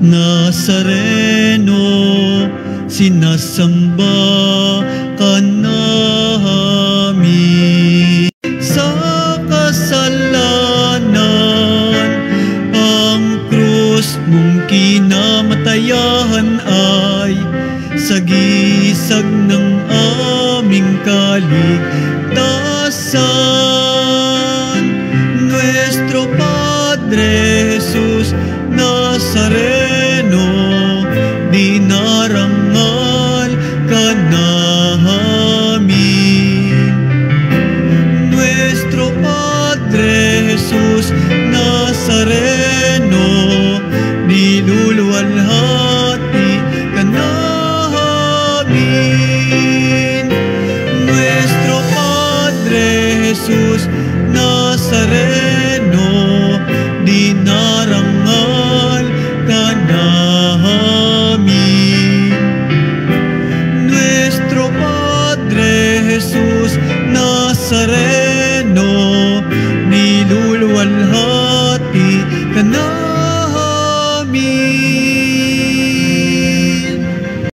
Nazareno, sinasamba ka namin. Sa kasalanan, ang krus mong kinamatayan ay sagisag ng aming kaligtasan. Nuestro Padre Jesus Nazareno, dinarangal ka namin. Nuestro Padre Jesus Nazareno, niluluwalhati ka namin. Nuestro Padre Jesus Nazareno, dinarangal ka namin. Nuestro Padre Jesus Nazareno, niluluwalhati